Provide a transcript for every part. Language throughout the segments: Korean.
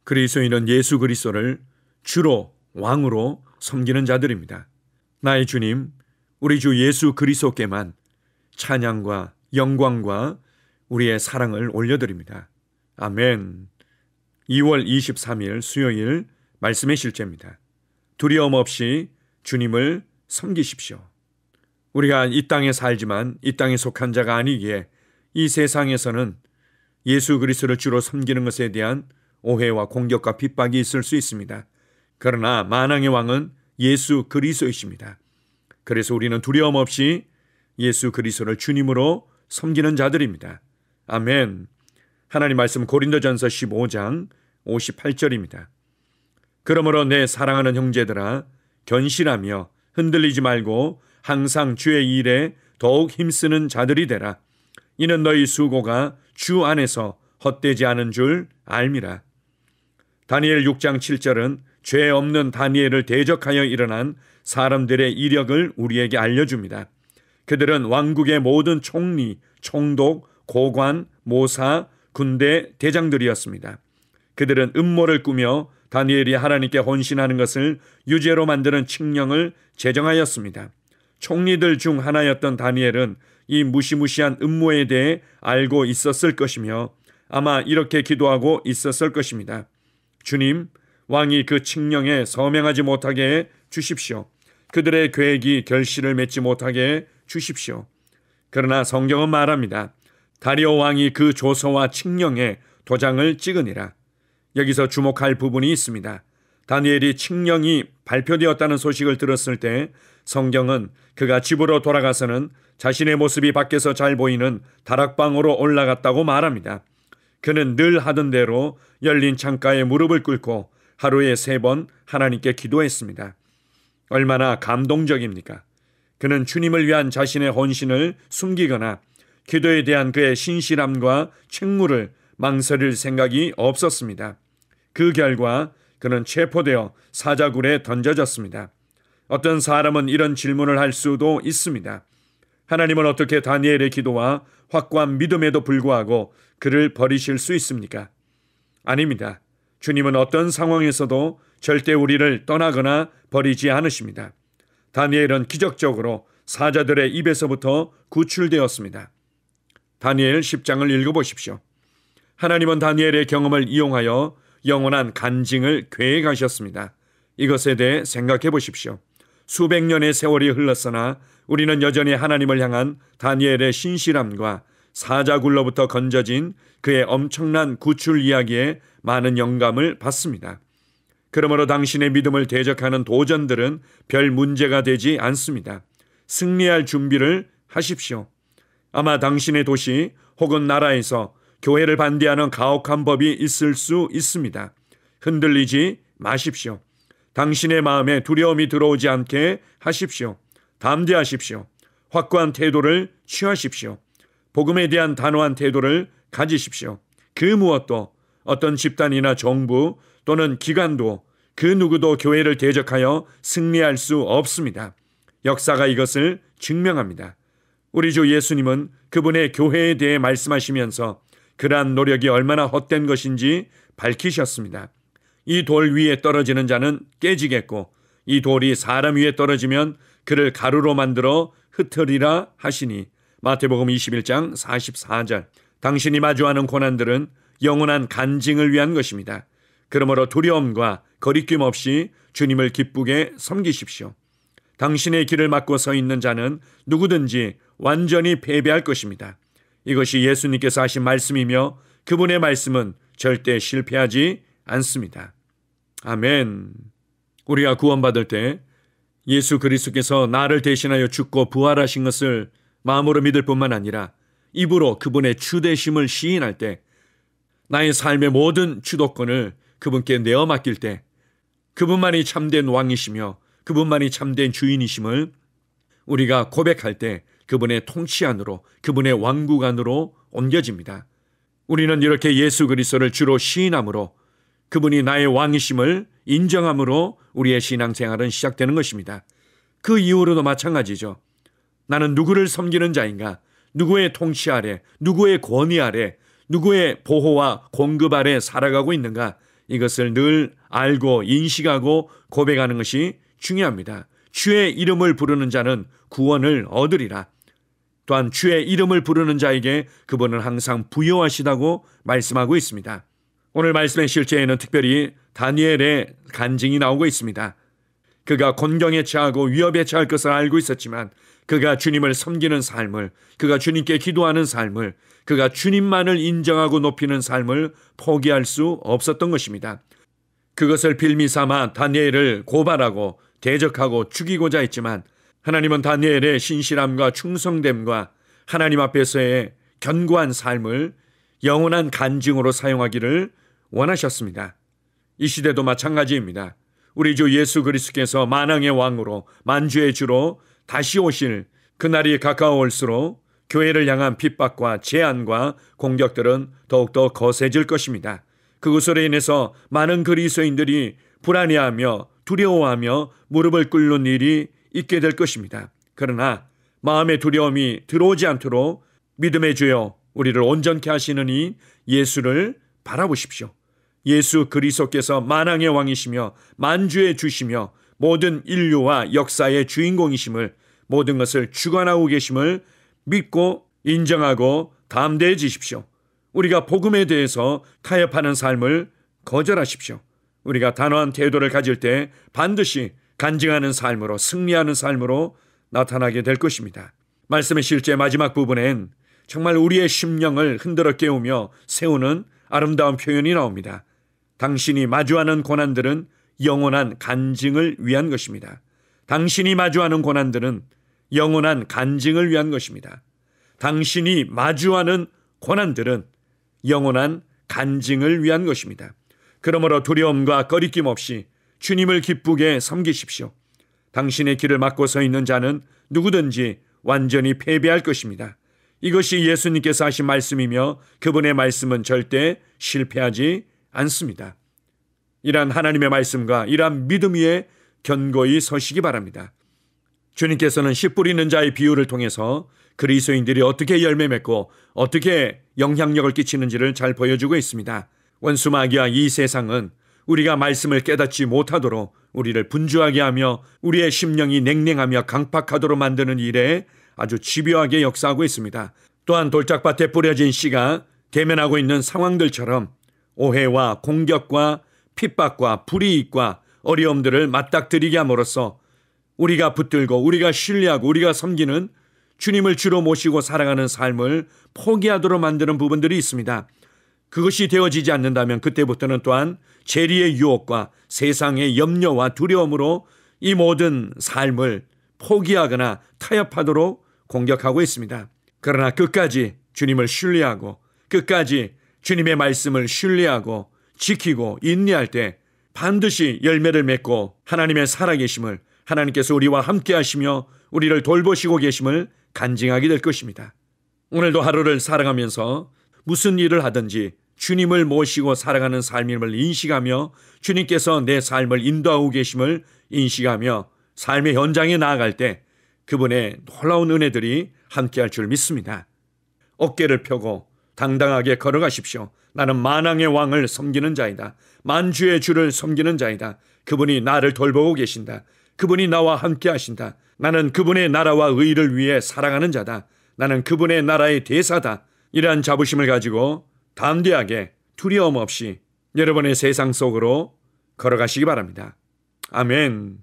그리스도인은 예수 그리스도를 주로 왕으로 섬기는 자들입니다. 나의 주님, 우리 주 예수 그리스도께만 찬양과 영광과 우리의 사랑을 올려드립니다. 아멘. 2월 23일 수요일 말씀의 실제입니다. 두려움 없이 주님을 섬기십시오. 우리가 이 땅에 살지만 이 땅에 속한 자가 아니기에 이 세상에서는 예수 그리스도를 주로 섬기는 것에 대한 오해와 공격과 핍박이 있을 수 있습니다. 그러나 만왕의 왕은 예수 그리스도이십니다. 그래서 우리는 두려움 없이 예수 그리스도를 주님으로 섬기는 자들입니다. 아멘. 하나님 말씀 고린도전서 15장 58절입니다. 그러므로 내 사랑하는 형제들아 견실하며 흔들리지 말고 항상 주의 일에 더욱 힘쓰는 자들이 되라. 이는 너희 수고가 주 안에서 헛되지 않은 줄 알미라. 다니엘 6장 7절은 죄 없는 다니엘을 대적하여 일어난 사람들의 이력을 우리에게 알려줍니다. 그들은 왕국의 모든 총리, 총독, 고관, 모사, 군대 대장들이었습니다. 그들은 음모를 꾸며 다니엘이 하나님께 헌신하는 것을 유죄로 만드는 칙령을 제정하였습니다. 총리들 중 하나였던 다니엘은 이 무시무시한 음모에 대해 알고 있었을 것이며 아마 이렇게 기도하고 있었을 것입니다. 주님, 왕이 그 칙령에 서명하지 못하게 해 주십시오. 그들의 계획이 결실을 맺지 못하게 해 주십시오. 그러나 성경은 말합니다. 다리오 왕이 그 조서와 칙령에 도장을 찍으니라. 여기서 주목할 부분이 있습니다. 다니엘이 칙령이 발표되었다는 소식을 들었을 때 성경은 그가 집으로 돌아가서는 자신의 모습이 밖에서 잘 보이는 다락방으로 올라갔다고 말합니다. 그는 늘 하던 대로 열린 창가에 무릎을 꿇고 하루에 3번 하나님께 기도했습니다. 얼마나 감동적입니까? 그는 주님을 위한 자신의 헌신을 숨기거나 기도에 대한 그의 신실함과 책무를 망설일 생각이 없었습니다. 그 결과 그는 체포되어 사자굴에 던져졌습니다. 어떤 사람은 이런 질문을 할 수도 있습니다. 하나님은 어떻게 다니엘의 기도와 확고한 믿음에도 불구하고 그를 버리실 수 있습니까? 아닙니다. 주님은 어떤 상황에서도 절대 우리를 떠나거나 버리지 않으십니다. 다니엘은 기적적으로 사자들의 입에서부터 구출되었습니다. 다니엘 10장을 읽어보십시오. 하나님은 다니엘의 경험을 이용하여 영원한 간증을 계획하셨습니다. 이것에 대해 생각해 보십시오. 수백 년의 세월이 흘렀으나 우리는 여전히 하나님을 향한 다니엘의 신실함과 사자굴로부터 건져진 그의 엄청난 구출 이야기에 많은 영감을 받습니다. 그러므로 당신의 믿음을 대적하는 도전들은 별 문제가 되지 않습니다. 승리할 준비를 하십시오. 아마 당신의 도시 혹은 나라에서 교회를 반대하는 가혹한 법이 있을 수 있습니다. 흔들리지 마십시오. 당신의 마음에 두려움이 들어오지 않게 하십시오. 담대하십시오. 확고한 태도를 취하십시오. 복음에 대한 단호한 태도를 가지십시오. 그 무엇도 어떤 집단이나 정부 또는 기관도 그 누구도 교회를 대적하여 승리할 수 없습니다. 역사가 이것을 증명합니다. 우리 주 예수님은 그분의 교회에 대해 말씀하시면서 그러한 노력이 얼마나 헛된 것인지 밝히셨습니다. 이 돌 위에 떨어지는 자는 깨지겠고 이 돌이 사람 위에 떨어지면 그를 가루로 만들어 흩으리라 하시니 마태복음 21장 44절. 당신이 마주하는 고난들은 영원한 간증을 위한 것입니다. 그러므로 두려움과 거리낌 없이 주님을 기쁘게 섬기십시오. 당신의 길을 막고 서 있는 자는 누구든지 완전히 패배할 것입니다. 이것이 예수님께서 하신 말씀이며 그분의 말씀은 절대 실패하지 않습니다. 아멘. 우리가 구원받을 때 예수 그리스도께서 나를 대신하여 죽고 부활하신 것을 마음으로 믿을 뿐만 아니라 입으로 그분의 주되심을 시인할 때 나의 삶의 모든 주도권을 그분께 내어 맡길 때 그분만이 참된 왕이시며 그분만이 참된 주인이심을 우리가 고백할 때 그분의 통치 안으로 그분의 왕국 안으로 옮겨집니다. 우리는 이렇게 예수 그리스도를 주로 시인함으로 그분이 나의 왕이심을 인정함으로 우리의 신앙생활은 시작되는 것입니다. 그 이후로도 마찬가지죠. 나는 누구를 섬기는 자인가? 누구의 통치 아래, 누구의 권위 아래, 누구의 보호와 공급 아래 살아가고 있는가? 이것을 늘 알고 인식하고 고백하는 것이 중요합니다. 주의 이름을 부르는 자는 구원을 얻으리라. 또한 주의 이름을 부르는 자에게 그분은 항상 부여하시다고 말씀하고 있습니다. 오늘 말씀의 실제에는 특별히 다니엘의 간증이 나오고 있습니다. 그가 곤경에 처하고 위협에 처할 것을 알고 있었지만 그가 주님을 섬기는 삶을, 그가 주님께 기도하는 삶을, 그가 주님만을 인정하고 높이는 삶을 포기할 수 없었던 것입니다. 그것을 빌미삼아 다니엘을 고발하고 대적하고 죽이고자 했지만 하나님은 다니엘의 신실함과 충성됨과 하나님 앞에서의 견고한 삶을 영원한 간증으로 사용하기를 원하셨습니다. 이 시대도 마찬가지입니다. 우리 주 예수 그리스도께서 만왕의 왕으로 만주의 주로 다시 오실 그날이 가까워올수록 교회를 향한 핍박과 제한과 공격들은 더욱더 거세질 것입니다. 그것으로 인해서 많은 그리스도인들이 불안해하며 두려워하며 무릎을 꿇는 일이 있게 될 것입니다. 그러나 마음의 두려움이 들어오지 않도록 믿음의 주여 우리를 온전케 하시는 이 예수를 바라보십시오. 예수 그리스도께서 만왕의 왕이시며 만주의 주시며 모든 인류와 역사의 주인공이심을, 모든 것을 주관하고 계심을 믿고 인정하고 담대해지십시오. 우리가 복음에 대해서 타협하는 삶을 거절하십시오. 우리가 단호한 태도를 가질 때 반드시 간증하는 삶으로, 승리하는 삶으로 나타나게 될 것입니다. 말씀의 실제 마지막 부분엔 정말 우리의 심령을 흔들어 깨우며 세우는 아름다운 표현이 나옵니다. 당신이 마주하는 고난들은 영원한 간증을 위한 것입니다. 당신이 마주하는 고난들은 영원한 간증을 위한 것입니다. 당신이 마주하는 고난들은 영원한 간증을 위한 것입니다. 그러므로 두려움과 꺼리낌 없이 주님을 기쁘게 섬기십시오. 당신의 길을 막고 서 있는 자는 누구든지 완전히 패배할 것입니다. 이것이 예수님께서 하신 말씀이며 그분의 말씀은 절대 실패하지 않습니다. 이러한 하나님의 말씀과 이러한 믿음 위에 견고히 서시기 바랍니다. 주님께서는 씨 뿌리는 자의 비유를 통해서 그리스도인들이 어떻게 열매 맺고 어떻게 영향력을 끼치는지를 잘 보여주고 있습니다. 원수 마귀와 이 세상은 우리가 말씀을 깨닫지 못하도록 우리를 분주하게 하며 우리의 심령이 냉랭하며 강팍하도록 만드는 일에 아주 집요하게 역사하고 있습니다. 또한 돌짝밭에 뿌려진 씨가 대면하고 있는 상황들처럼 오해와 공격과 핍박과 불이익과 어려움들을 맞닥뜨리게 함으로써 우리가 붙들고 우리가 신뢰하고 우리가 섬기는 주님을 주로 모시고 살아가는 삶을 포기하도록 만드는 부분들이 있습니다. 그것이 되어지지 않는다면 그때부터는 또한 재리의 유혹과 세상의 염려와 두려움으로 이 모든 삶을 포기하거나 타협하도록 공격하고 있습니다. 그러나 끝까지 주님을 신뢰하고 끝까지 주님의 말씀을 신뢰하고 지키고 인내할 때 반드시 열매를 맺고 하나님의 살아계심을, 하나님께서 우리와 함께 하시며 우리를 돌보시고 계심을 간증하게 될 것입니다. 오늘도 하루를 살아가면서 무슨 일을 하든지 주님을 모시고 살아가는 삶임을 인식하며 주님께서 내 삶을 인도하고 계심을 인식하며 삶의 현장에 나아갈 때 그분의 놀라운 은혜들이 함께할 줄 믿습니다. 어깨를 펴고 당당하게 걸어가십시오. 나는 만왕의 왕을 섬기는 자이다. 만주의 주를 섬기는 자이다. 그분이 나를 돌보고 계신다. 그분이 나와 함께 하신다. 나는 그분의 나라와 의를 위해 살아가는 자다. 나는 그분의 나라의 대사다. 이러한 자부심을 가지고 담대하게 두려움 없이 여러분의 세상 속으로 걸어가시기 바랍니다. 아멘.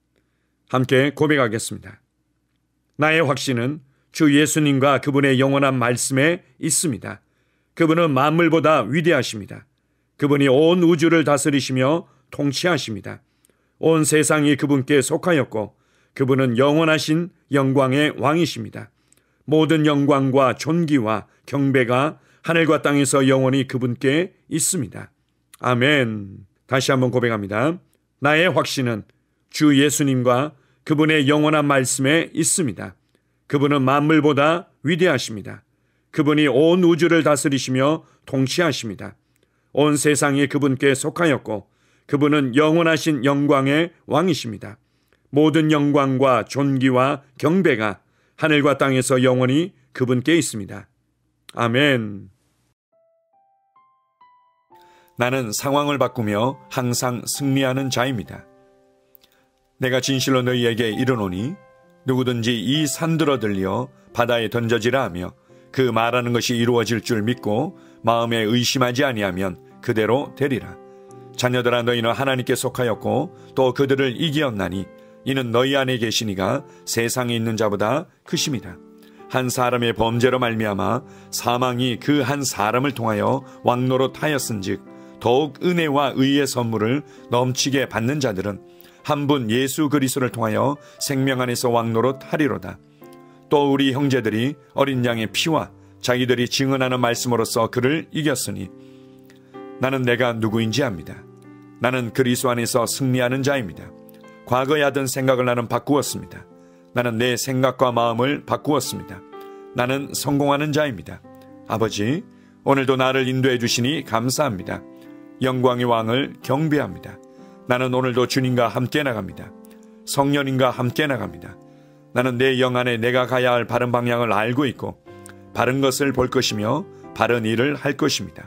함께 고백하겠습니다. 나의 확신은 주 예수님과 그분의 영원한 말씀에 있습니다. 그분은 만물보다 위대하십니다. 그분이 온 우주를 다스리시며 통치하십니다. 온 세상이 그분께 속하였고 그분은 영원하신 영광의 왕이십니다. 모든 영광과 존귀와 경배가 하늘과 땅에서 영원히 그분께 있습니다. 아멘. 다시 한번 고백합니다. 나의 확신은 주 예수님과 그분의 영원한 말씀에 있습니다. 그분은 만물보다 위대하십니다. 그분이 온 우주를 다스리시며 통치하십니다. 온 세상이 그분께 속하였고 그분은 영원하신 영광의 왕이십니다. 모든 영광과 존귀와 경배가 하늘과 땅에서 영원히 그분께 있습니다. 아멘. 나는 상황을 바꾸며 항상 승리하는 자입니다. 내가 진실로 너희에게 이르노니 누구든지 이 산들어 들려 바다에 던져지라 하며 그 말하는 것이 이루어질 줄 믿고 마음에 의심하지 아니하면 그대로 되리라. 자녀들아, 너희는 하나님께 속하였고 또 그들을 이기었나니 이는 너희 안에 계시니가 세상에 있는 자보다 크심이라. 한 사람의 범죄로 말미암아 사망이 그 한 사람을 통하여 왕노릇하였은즉 더욱 은혜와 의의 선물을 넘치게 받는 자들은 한 분 예수 그리스도를 통하여 생명 안에서 왕노릇하리로다. 또 우리 형제들이 어린 양의 피와 자기들이 증언하는 말씀으로써 그를 이겼으니 나는 내가 누구인지 압니다. 나는 그리스도 안에서 승리하는 자입니다. 과거에 하던 생각을 나는 바꾸었습니다. 나는 내 생각과 마음을 바꾸었습니다. 나는 성공하는 자입니다. 아버지, 오늘도 나를 인도해 주시니 감사합니다. 영광의 왕을 경배합니다. 나는 오늘도 주님과 함께 나갑니다. 성령님과 함께 나갑니다. 나는 내 영 안에 내가 가야 할 바른 방향을 알고 있고 바른 것을 볼 것이며 바른 일을 할 것입니다.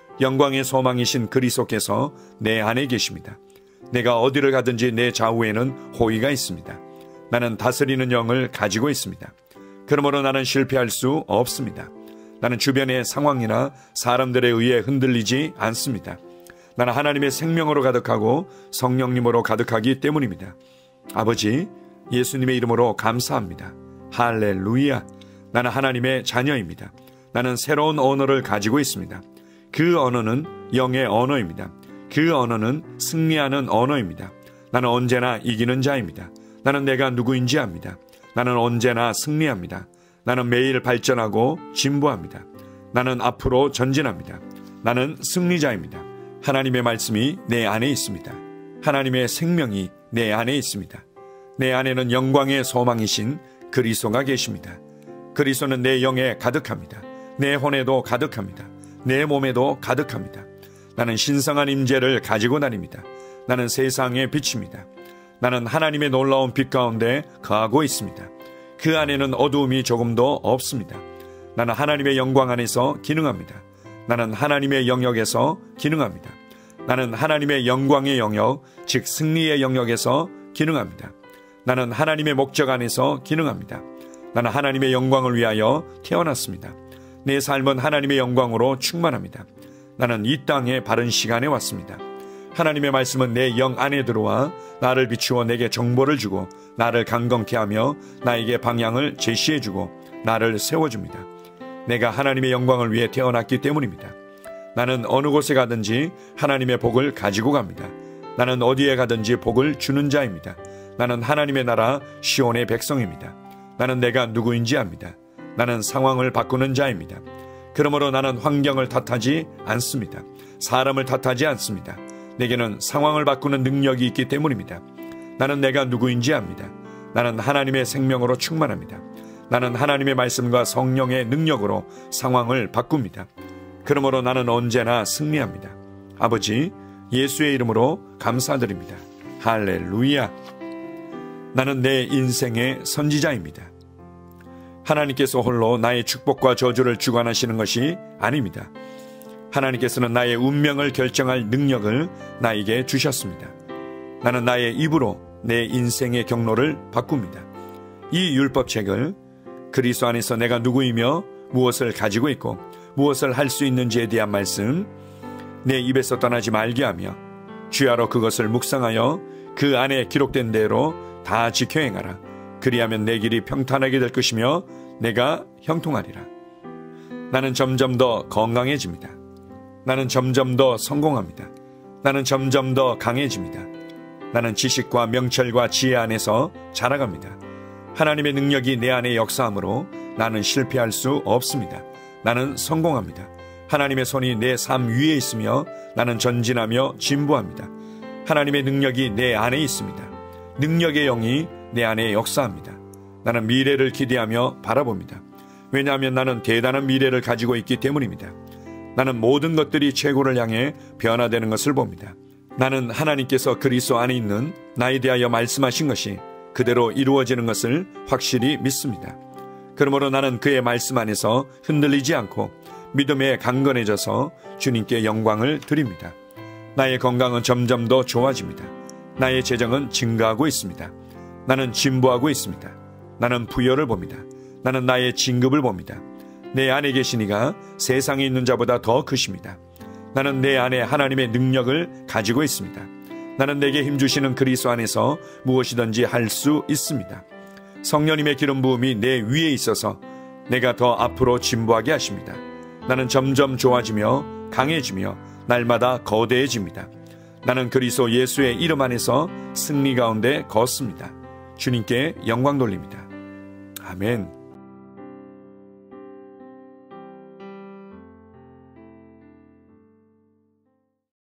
영광의 소망이신 그리스도께서 내 안에 계십니다. 내가 어디를 가든지 내 좌우에는 호의가 있습니다. 나는 다스리는 영을 가지고 있습니다. 그러므로 나는 실패할 수 없습니다. 나는 주변의 상황이나 사람들에 의해 흔들리지 않습니다. 나는 하나님의 생명으로 가득하고 성령님으로 가득하기 때문입니다. 아버지, 예수님의 이름으로 감사합니다. 할렐루야. 나는 하나님의 자녀입니다. 나는 새로운 언어를 가지고 있습니다. 그 언어는 영의 언어입니다. 그 언어는 승리하는 언어입니다. 나는 언제나 이기는 자입니다. 나는 내가 누구인지 압니다. 나는 언제나 승리합니다. 나는 매일 발전하고 진보합니다. 나는 앞으로 전진합니다. 나는 승리자입니다. 하나님의 말씀이 내 안에 있습니다. 하나님의 생명이 내 안에 있습니다. 내 안에는 영광의 소망이신 그리스도가 계십니다. 그리스도는 내 영에 가득합니다. 내 혼에도 가득합니다. 내 몸에도 가득합니다. 나는 신성한 임재를 가지고 다닙니다. 나는 세상의 빛입니다. 나는 하나님의 놀라운 빛 가운데 거하고 있습니다. 그 안에는 어두움이 조금도 없습니다. 나는 하나님의 영광 안에서 기능합니다. 나는 하나님의 영역에서 기능합니다. 나는 하나님의 영광의 영역, 즉 승리의 영역에서 기능합니다. 나는 하나님의 목적 안에서 기능합니다. 나는 하나님의 영광을 위하여 태어났습니다. 내 삶은 하나님의 영광으로 충만합니다. 나는 이 땅에 바른 시간에 왔습니다. 하나님의 말씀은 내 영 안에 들어와 나를 비추어 내게 정보를 주고 나를 강건케 하며 나에게 방향을 제시해주고 나를 세워줍니다. 내가 하나님의 영광을 위해 태어났기 때문입니다. 나는 어느 곳에 가든지 하나님의 복을 가지고 갑니다. 나는 어디에 가든지 복을 주는 자입니다. 나는 하나님의 나라 시온의 백성입니다. 나는 내가 누구인지 압니다. 나는 상황을 바꾸는 자입니다. 그러므로 나는 환경을 탓하지 않습니다. 사람을 탓하지 않습니다. 내게는 상황을 바꾸는 능력이 있기 때문입니다. 나는 내가 누구인지 압니다. 나는 하나님의 생명으로 충만합니다. 나는 하나님의 말씀과 성령의 능력으로 상황을 바꿉니다. 그러므로 나는 언제나 승리합니다. 아버지, 예수의 이름으로 감사드립니다. 할렐루야. 나는 내 인생의 선지자입니다. 하나님께서 홀로 나의 축복과 저주를 주관하시는 것이 아닙니다. 하나님께서는 나의 운명을 결정할 능력을 나에게 주셨습니다. 나는 나의 입으로 내 인생의 경로를 바꿉니다. 이 율법책을 그리스도 안에서 내가 누구이며 무엇을 가지고 있고 무엇을 할 수 있는지에 대한 말씀 내 입에서 떠나지 말게 하며 주야로 그것을 묵상하여 그 안에 기록된 대로 다 지켜 행하라. 그리하면 내 길이 평탄하게 될 것이며 내가 형통하리라. 나는 점점 더 건강해집니다. 나는 점점 더 성공합니다. 나는 점점 더 강해집니다. 나는 지식과 명철과 지혜 안에서 자라갑니다. 하나님의 능력이 내 안에 역사하므로 나는 실패할 수 없습니다. 나는 성공합니다. 하나님의 손이 내 삶 위에 있으며 나는 전진하며 진보합니다. 하나님의 능력이 내 안에 있습니다. 능력의 영이 내 안에 역사합니다. 나는 미래를 기대하며 바라봅니다. 왜냐하면 나는 대단한 미래를 가지고 있기 때문입니다. 나는 모든 것들이 최고를 향해 변화되는 것을 봅니다. 나는 하나님께서 그리스도 안에 있는 나에 대하여 말씀하신 것이 그대로 이루어지는 것을 확실히 믿습니다. 그러므로 나는 그의 말씀 안에서 흔들리지 않고 믿음에 강건해져서 주님께 영광을 드립니다. 나의 건강은 점점 더 좋아집니다. 나의 재정은 증가하고 있습니다. 나는 진보하고 있습니다. 나는 부여를 봅니다. 나는 나의 진급을 봅니다. 내 안에 계신 이가 세상에 있는 자보다 더 크십니다. 나는 내 안에 하나님의 능력을 가지고 있습니다. 나는 내게 힘주시는 그리스도 안에서 무엇이든지 할 수 있습니다. 성령님의 기름 부음이 내 위에 있어서 내가 더 앞으로 진보하게 하십니다. 나는 점점 좋아지며 강해지며 날마다 거대해집니다. 나는 그리스도 예수의 이름 안에서 승리 가운데 걷습니다. 주님께 영광 돌립니다. 아멘.